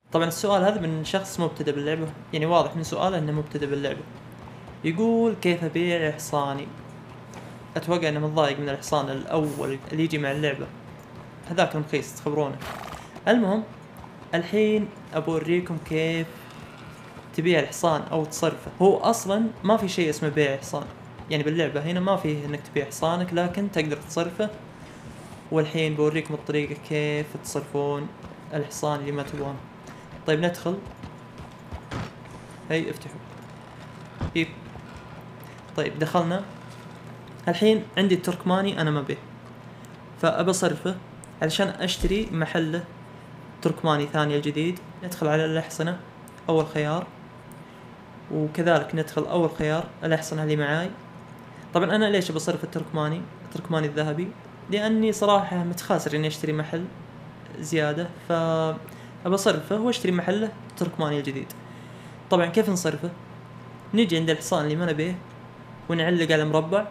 طبعا السؤال هذا من شخص مبتدئ باللعبة، يعني واضح من سؤاله انه مبتدئ باللعبة. يقول كيف ابيع حصاني. اتوقع انه متضايق من الحصان الاول اللي يجي مع اللعبة، هذاك المخيس تخبرونه. المهم الحين ابوريكم كيف تبيع الحصان او تصرفه. هو اصلا ما في شيء اسمه بيع حصان، يعني باللعبة هنا ما فيه انك تبيع حصانك، لكن تقدر تصرفه. والحين بوريكم الطريقة كيف تصرفون الحصان اللي ما تبغونه. طيب ندخل، هي افتحوا. إيه. طيب دخلنا. الحين عندي التركماني انا ما بيه، فابى اصرفه علشان اشتري محله تركماني ثاني الجديد. ندخل على الاحصنة اول خيار، وكذلك ندخل اول خيار الاحصنة اللي معاي. طبعا انا ليش بصرف التركماني الذهبي؟ لاني صراحة متخاسر اني اشتري محل زيادة، فابى اصرفه واشتري محله تركماني الجديد. طبعا كيف نصرفه؟ نيجي عند الحصان اللي ما نبيه ونعلق على مربع،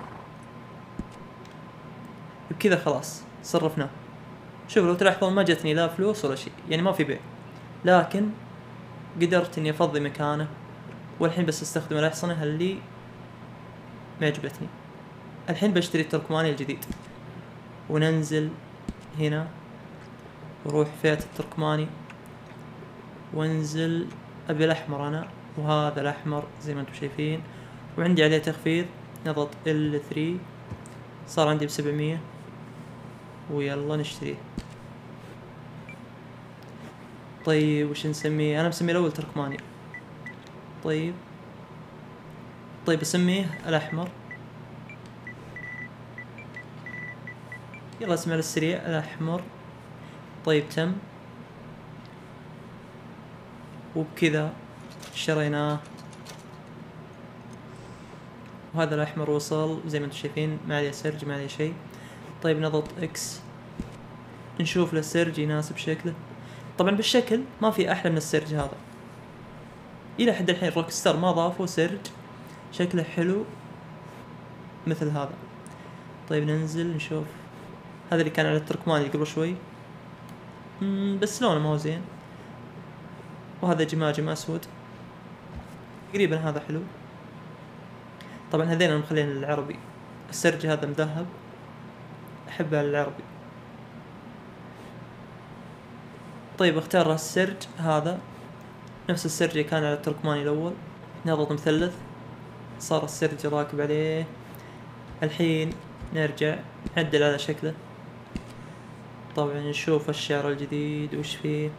بكذا خلاص صرفناه. شوف لو تلاحظون ما جتني لا فلوس ولا شيء، يعني ما في بيع، لكن قدرت اني افضي مكانه. والحين بس استخدم الاحصنة اللي ما عجبتني. الحين بشتري التركماني الجديد، وننزل هنا وروح فئة التركماني وانزل. ابي الاحمر انا، وهذا الاحمر زي ما انتم شايفين، وعندي عليه تخفيض. نضغط L3 صار عندي ب700، ويلا نشتريه. طيب وش نسميه؟ انا مسميه الاول تركماني. طيب اسميه الاحمر. يلا اسمه على السريع الاحمر. طيب تم، وبكذا شريناه. وهذا الاحمر وصل زي ما انتم شايفين، ما عليه سرج ما عليه شيء. طيب نضغط اكس نشوف له السرج يناسب شكله. طبعا بالشكل ما في احلى من السرج هذا، الى حد الحين روكستار ما ضافوا سرج شكله حلو مثل هذا. طيب ننزل نشوف هذا اللي كان على التركماني قبل شوي، بس لونه ما هو زين. وهذا جماجم اسود تقريبا، هذا حلو. طبعا هذين مخلين العربي، السرج هذا مذهب احبه العربي. طيب اختار السرج هذا نفس السرج اللي كان على التركماني الاول. نضغط مثلث صار السرج راكب عليه. الحين نرجع نعدل على شكله. طبعا نشوف الشعر الجديد وش فيه.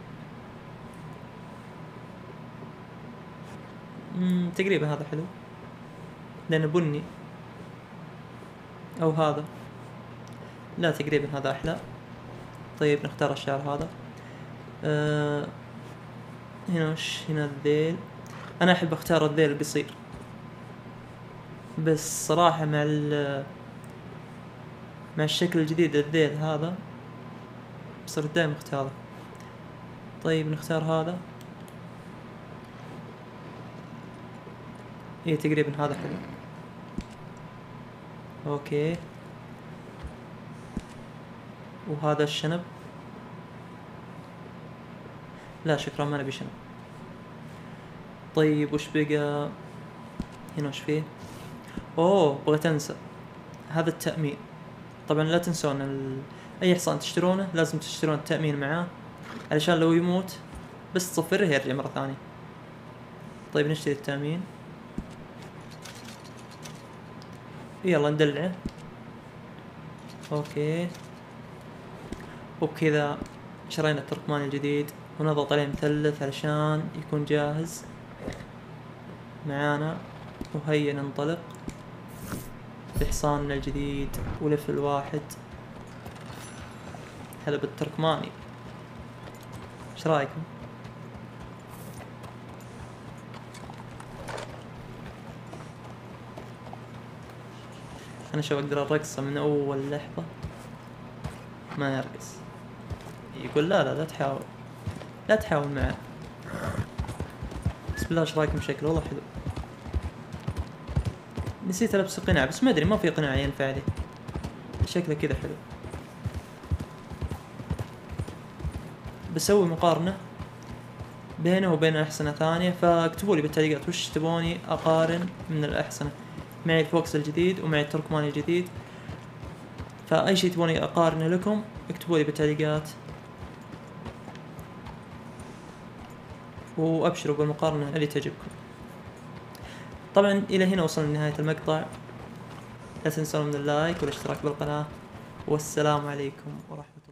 تقريبا هذا حلو لانه بني، او هذا لا تقريبا هذا احلى. طيب نختار الشعر هذا. هنا وش هنا الذيل. انا احب اختار الذيل القصير، بس صراحة مع الشكل الجديد الذيل هذا صرت دائما اختاره. طيب نختار هذا. ايه تقريبا هذا حلو. اوكي، وهذا الشنب. لا شكرا ما نبي شنب. طيب وش بقى هنا؟ وش فيه؟ اوه بغيت انسى، هذا التأمين. طبعا لا تنسون اي حصان تشترونه لازم تشترون التأمين معاه، علشان لو يموت بس تصفره يرجع مرة ثانية. طيب نشتري التأمين، يلا ندلعه. اوكي، وبكذا شرينا التركماني الجديد، ونضغط عليه مثلث علشان يكون جاهز معانا. وهيا ننطلق بحصاننا الجديد وليفل 1. هلا بالتركماني، ايش رايكم؟ انا شو اقدر ارقصه من اول لحظة، ما يرقص. يقول لا تحاول، لا تحاول معه. بسم الله، ايش رايكم شكله؟ والله حلو. نسيت البس قناع، بس ما ادري ما في قناع ينفع لي، شكله كذا حلو. بسوي مقارنة بينه وبين أحسنة ثانية، فاكتبوا لي بالتعليقات وش تبوني أقارن من الأحسنة. معي الفوكس الجديد ومعي التركماني الجديد، فأي شيء تبوني أقارنه لكم اكتبوا لي بالتعليقات، وأبشروا بالمقارنة اللي تعجبكم. طبعا إلى هنا وصلنا لنهاية المقطع، لا تنسون من اللايك والاشتراك بالقناة، والسلام عليكم ورحمة الله.